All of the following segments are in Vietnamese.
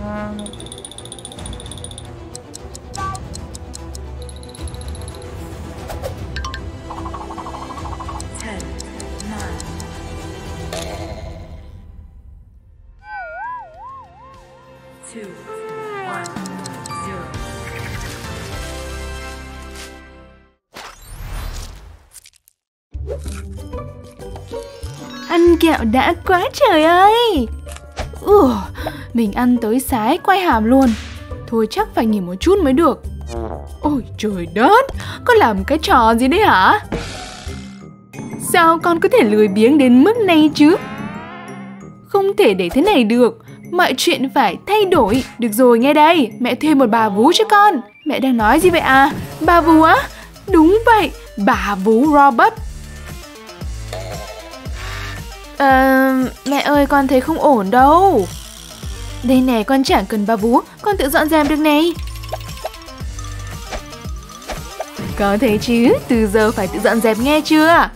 Ăn kẹo đã quá trời ơi. Mình ăn tới sái quay hàm luôn. Thôi chắc phải nghỉ một chút mới được. Ôi trời đất, con làm cái trò gì đấy hả? Sao con có thể lười biếng đến mức này chứ? Không thể để thế này được. Mọi chuyện phải thay đổi. Được rồi, nghe đây, mẹ thuê một bà vú cho con. Mẹ đang nói gì vậy à? Bà vú á? Đúng vậy, bà vú Robert. Mẹ ơi, con thấy không ổn đâu. Đây này, con chẳng cần bà vú, con tự dọn dẹp được này. Có thế chứ, từ giờ phải tự dọn dẹp nghe chưa?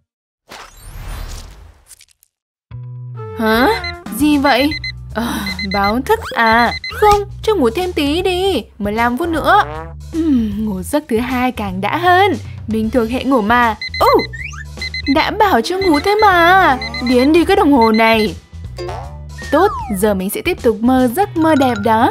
Hả? Gì vậy? Báo thức à? Không, cho ngủ thêm tí đi, 15 phút nữa. Ngủ giấc thứ hai càng đã hơn. Mình thuộc hệ ngủ mà. Đã bảo cho ngủ thế mà. Biến đi cái đồng hồ này. Tốt, giờ mình sẽ tiếp tục mơ giấc mơ đẹp đó.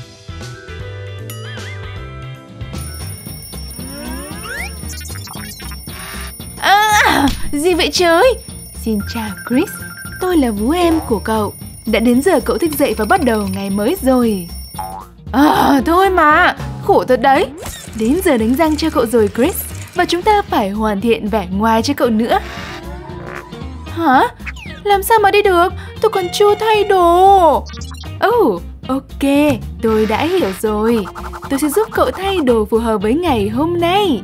Gì vậy trời? Xin chào Chris, tôi là vú em của cậu. Đã đến giờ cậu thức dậy và bắt đầu ngày mới rồi. Thôi mà, khổ thật đấy. Đến giờ đánh răng cho cậu rồi Chris. Và chúng ta phải hoàn thiện vẻ ngoài cho cậu nữa. Hả? Làm sao mà đi được? Tôi còn chưa thay đồ. Ok, tôi đã hiểu rồi. Tôi sẽ giúp cậu thay đồ phù hợp với ngày hôm nay.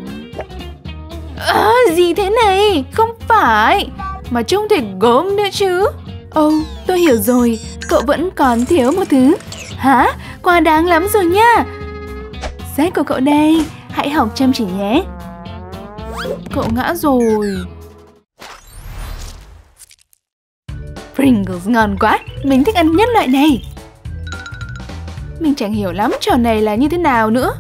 Gì thế này? Không phải. Mà trông thì gớm nữa chứ. Tôi hiểu rồi. Cậu vẫn còn thiếu một thứ. Hả? Quá đáng lắm rồi nha. Sách của cậu đây. Hãy học chăm chỉ nhé. Cậu ngã rồi. Pringles ngon quá. Mình thích ăn nhất loại này. Mình chẳng hiểu lắm trò này là như thế nào nữa.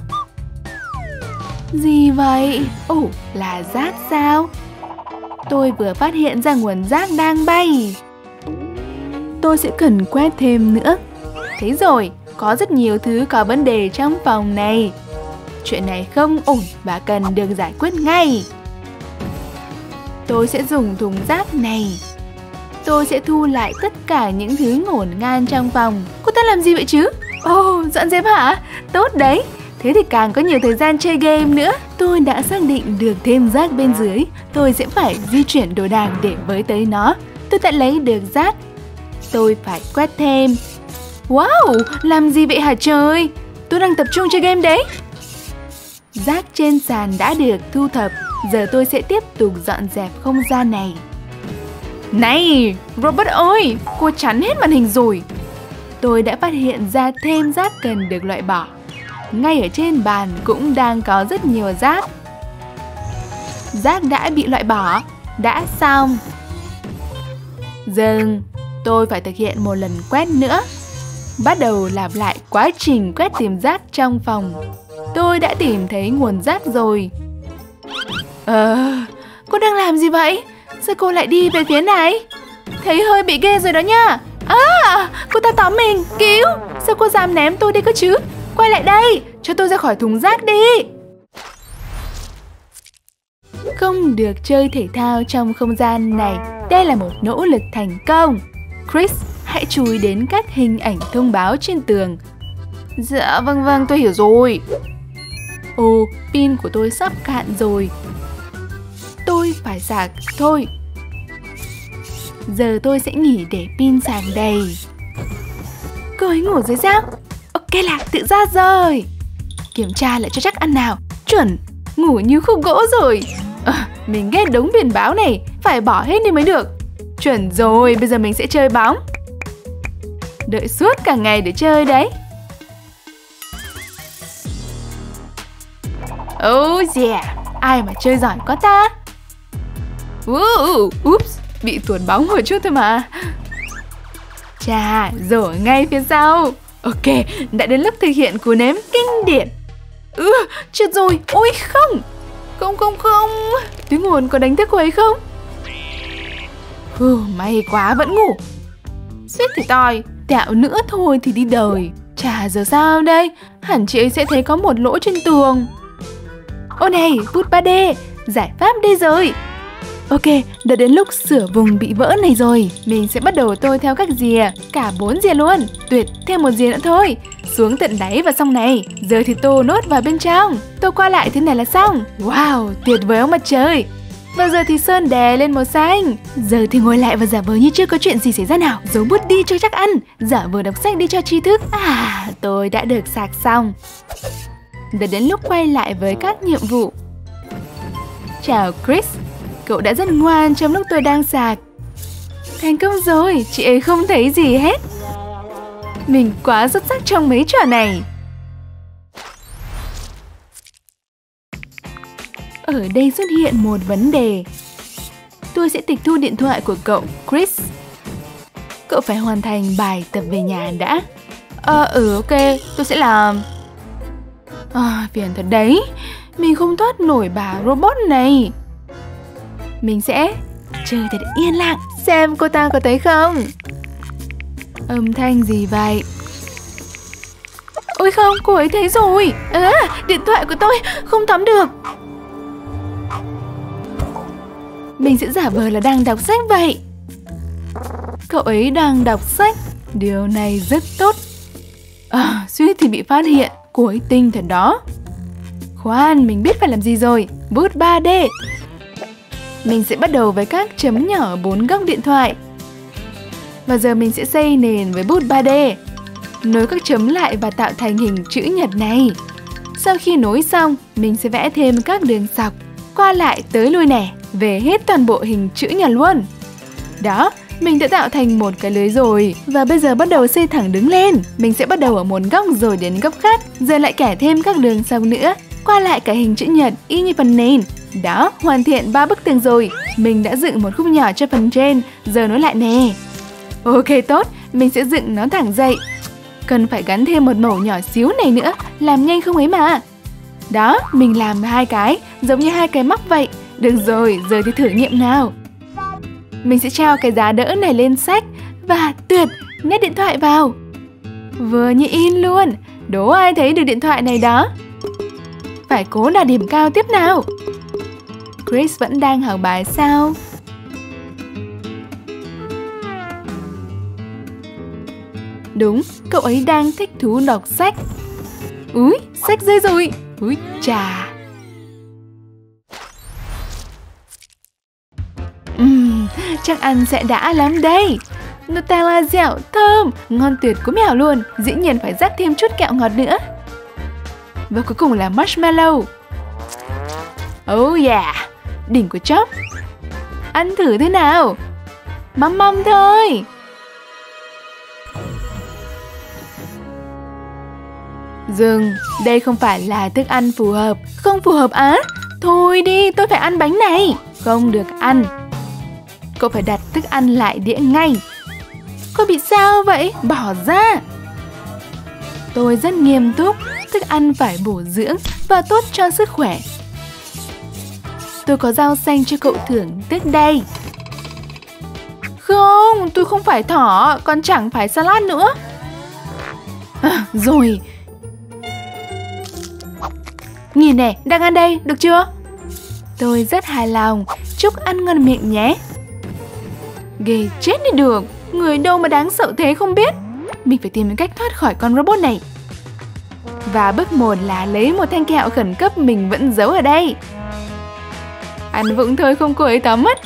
Gì vậy? Là rác sao? Tôi vừa phát hiện ra nguồn rác đang bay. Tôi sẽ cần quét thêm nữa. Thế rồi, có rất nhiều thứ có vấn đề trong phòng này. Chuyện này không ổn và cần được giải quyết ngay. Tôi sẽ dùng thùng rác này. Tôi sẽ thu lại tất cả những thứ ngổn ngang trong phòng. Cô ta làm gì vậy chứ? Dọn dẹp hả? Tốt đấy. Thế thì càng có nhiều thời gian chơi game nữa. Tôi đã xác định được thêm rác bên dưới. Tôi sẽ phải di chuyển đồ đạc để với tới nó. Tôi đã lấy được rác. Tôi phải quét thêm. Wow, làm gì vậy hả trời? Tôi đang tập trung chơi game đấy. Rác trên sàn đã được thu thập. Giờ tôi sẽ tiếp tục dọn dẹp không gian này. Này, Robert ơi, cô chắn hết màn hình rồi. Tôi đã phát hiện ra thêm rác cần được loại bỏ. Ngay ở trên bàn cũng đang có rất nhiều rác. Rác đã bị loại bỏ. Đã xong. Dừng. Tôi phải thực hiện một lần quét nữa. Bắt đầu lặp lại quá trình quét tìm rác trong phòng. Tôi đã tìm thấy nguồn rác rồi. Cô đang làm gì vậy? Sao cô lại đi về phía này? Thấy hơi bị ghê rồi đó nha. Cô ta tóm mình, cứu. Sao cô dám ném tôi đi cơ chứ? Quay lại đây, cho tôi ra khỏi thùng rác đi. Không được chơi thể thao trong không gian này. Đây là một nỗ lực thành công. Chris, hãy chú ý đến các hình ảnh thông báo trên tường. Dạ vâng, tôi hiểu rồi. Pin của tôi sắp cạn rồi. Tôi phải sạc thôi. Giờ tôi sẽ nghỉ để pin sạc đầy. Cô ấy ngủ rồi sao? Ok là tự ra rồi. Kiểm tra lại cho chắc ăn nào. Chuẩn, ngủ như khúc gỗ rồi. Mình ghét đống biển báo này. Phải bỏ hết đi mới được. Chuẩn rồi, bây giờ mình sẽ chơi bóng. Đợi suốt cả ngày để chơi đấy. Oh yeah, ai mà chơi giỏi quá ta. Oops, bị tuột bóng một chút thôi mà. Chà, rổ ngay phía sau. Ok, đã đến lúc thực hiện cú ném kinh điển. Chết rồi, ôi không. Không. Tiếng ồn có đánh thức cô ấy không? May quá vẫn ngủ. Suýt thì toi, tẹo nữa thôi thì đi đời. Chả giờ sao đây, hẳn chị ấy sẽ thấy có một lỗ trên tường. Ô này, bút 3D, giải pháp đây rồi. Ok, đã đến lúc sửa vùng bị vỡ này rồi. Mình sẽ bắt đầu tô theo các rìa, cả 4 rìa luôn. Tuyệt, thêm một rìa nữa thôi. Xuống tận đáy và xong này. Giờ thì tô nốt vào bên trong. Tô qua lại thế này là xong. Wow, tuyệt vời ông mặt trời. Và giờ thì sơn đè lên màu xanh. Giờ thì ngồi lại và giả vờ như chưa có chuyện gì xảy ra nào. Giấu bút đi cho chắc ăn. Giả vờ đọc sách đi cho tri thức. Tôi đã được sạc xong. Đã đến lúc quay lại với các nhiệm vụ. Chào Chris. Cậu đã rất ngoan trong lúc tôi đang sạc. Thành công rồi, chị ấy không thấy gì hết. Mình quá xuất sắc trong mấy trò này. Ở đây xuất hiện một vấn đề. Tôi sẽ tịch thu điện thoại của cậu, Chris. Cậu phải hoàn thành bài tập về nhà đã. Ok, tôi sẽ làm. Phiền thật đấy. Mình không thoát nổi bà robot này. Mình sẽ chơi thật yên lặng. Xem cô ta có thấy không? Âm thanh gì vậy? Ôi không, cô ấy thấy rồi. Điện thoại của tôi không tóm được. Mình sẽ giả vờ là đang đọc sách vậy. Cậu ấy đang đọc sách. Điều này rất tốt. Suýt thì bị phát hiện. Cô ấy tinh thật đó. Khoan, mình biết phải làm gì rồi. Bút 3D. Mình sẽ bắt đầu với các chấm nhỏ 4 góc điện thoại. Và giờ mình sẽ xây nền với bút 3D. Nối các chấm lại và tạo thành hình chữ nhật này. Sau khi nối xong, mình sẽ vẽ thêm các đường dọc qua lại tới lui nè, về hết toàn bộ hình chữ nhật luôn. Đó, mình đã tạo thành một cái lưới rồi. Và bây giờ bắt đầu xây thẳng đứng lên. Mình sẽ bắt đầu ở một góc rồi đến góc khác. Giờ lại kẻ thêm các đường dọc nữa, qua lại cả hình chữ nhật y như phần nền. Đó, hoàn thiện 3 bức tường rồi. Mình đã dựng một khúc nhỏ cho phần trên. Giờ nối lại nè. Ok, tốt, mình sẽ dựng nó thẳng dậy. Cần phải gắn thêm một mẩu nhỏ xíu này nữa. Làm nhanh không ấy mà. Đó, mình làm 2 cái, giống như 2 cái móc vậy. Được rồi, giờ thì thử nghiệm nào. Mình sẽ treo cái giá đỡ này lên sách. Và tuyệt, nhét điện thoại vào. Vừa như in luôn. Đố ai thấy được điện thoại này đó. Phải cố đạt điểm cao tiếp nào. Chris vẫn đang học bài sao? Đúng, cậu ấy đang thích thú đọc sách. Úi, sách rơi rồi. Úi chà. Chắc ăn sẽ đã lắm đây. Nutella dẻo thơm, ngon tuyệt của mèo luôn. Dĩ nhiên phải rắc thêm chút kẹo ngọt nữa. Và cuối cùng là marshmallow. Oh yeah, đỉnh của chóp. Ăn thử thế nào. Măm thôi. Dừng, đây không phải là thức ăn phù hợp. Không phù hợp á? Thôi đi, tôi phải ăn bánh này. Không được ăn. Cậu phải đặt thức ăn lại đĩa ngay. Cô bị sao vậy? Bỏ ra. Tôi rất nghiêm túc. Thức ăn phải bổ dưỡng và tốt cho sức khỏe. Tôi có rau xanh cho cậu thưởng thức đây. Không, tôi không phải thỏ, còn chẳng phải salad nữa. Rồi. Nhìn nè, đang ăn đây, được chưa? Tôi rất hài lòng. Chúc ăn ngon miệng nhé. Ghê chết đi được. Người đâu mà đáng sợ thế không biết. Mình phải tìm cách thoát khỏi con robot này. Và bước 1 là lấy một thanh kẹo khẩn cấp mình vẫn giấu ở đây. Ăn vụng thôi không cô ấy tóm mất.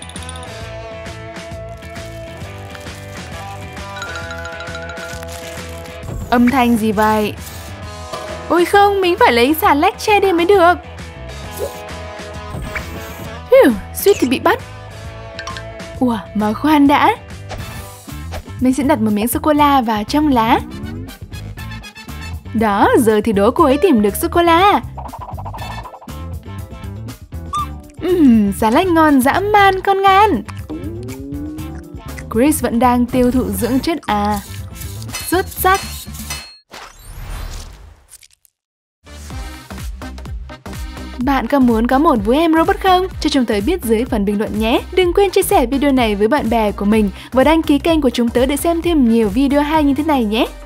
Âm thanh gì vậy? Ôi không, mình phải lấy xà lách che đi mới được. Suýt thì bị bắt. Ủa, mà khoan đã. Mình sẽ đặt một miếng sô-cô-la vào trong lá. Đó, giờ thì đố cô ấy tìm được sô-cô-la. Xà lách ngon dã man con ngan. Chris vẫn đang tiêu thụ dưỡng chất à. Xuất sắc. Bạn có muốn có một vui em robot không? Cho chúng tớ biết dưới phần bình luận nhé. Đừng quên chia sẻ video này với bạn bè của mình và đăng ký kênh của chúng tớ để xem thêm nhiều video hay như thế này nhé.